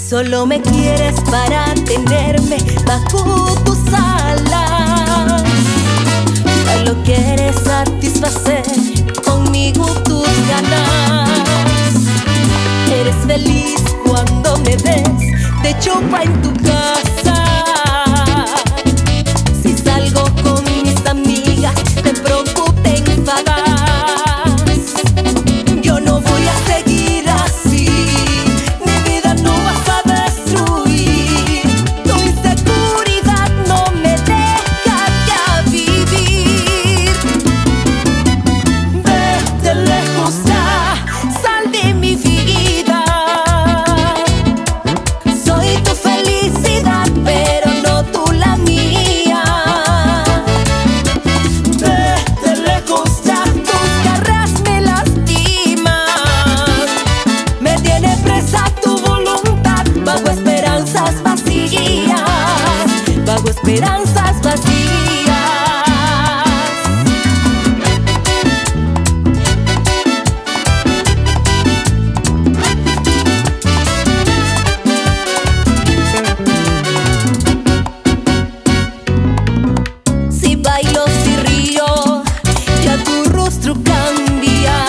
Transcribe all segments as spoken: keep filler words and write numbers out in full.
Solo me quieres para tenerme bajo tus alas. Solo quieres satisfacer conmigo tus ganas. Eres feliz cuando me ves de chopa en tu casa. Si salgo con mis amigas, de pronto te enfadas. Yo no voy a seguir así, mi vida no vas a destruir. Tu inseguridad no me deja ya vivir. Vete lejos ya, sal de mi vida. Soy tu felicidad, pero no tú la mía. Vete lejos ya, tus garras me lastiman. Me tiene presa tu voluntad, bajo esperanzas vacías, bajo esperanzas vacías. Si bailo, si río, ya tu rostro cambia.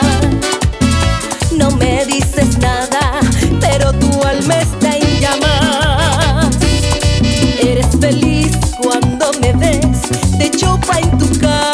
No me dices nada, pero tu alma está en llamas. Eres feliz cuando me ves de chopa en tu casa.